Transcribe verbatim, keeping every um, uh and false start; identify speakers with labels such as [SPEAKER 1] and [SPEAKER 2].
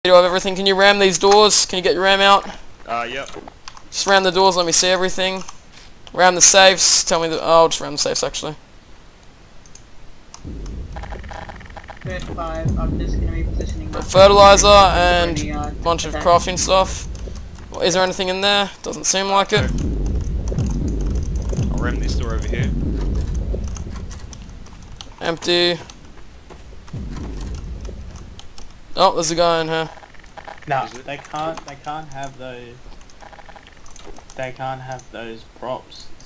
[SPEAKER 1] Do I have everything? Can you ram these doors? Can you get your ram out?
[SPEAKER 2] Uh, yep.
[SPEAKER 1] Just ram the doors, let me see everything. Ram the safes, tell me the... Oh, I'll just ram the safes actually.
[SPEAKER 3] thirty-five, I'm just going to be positioning my...
[SPEAKER 1] Fertilizer and a
[SPEAKER 3] uh,
[SPEAKER 1] bunch of
[SPEAKER 3] attack.
[SPEAKER 1] crafting stuff. Is there anything in there? Doesn't seem like it.
[SPEAKER 2] I'll ram this door over here.
[SPEAKER 1] Empty. Oh, there's a guy in here.
[SPEAKER 4] No, they can't. They can't have those. They can't have those props